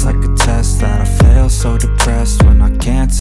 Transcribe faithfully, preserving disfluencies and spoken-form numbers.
like a test that I fail, so depressed when I can't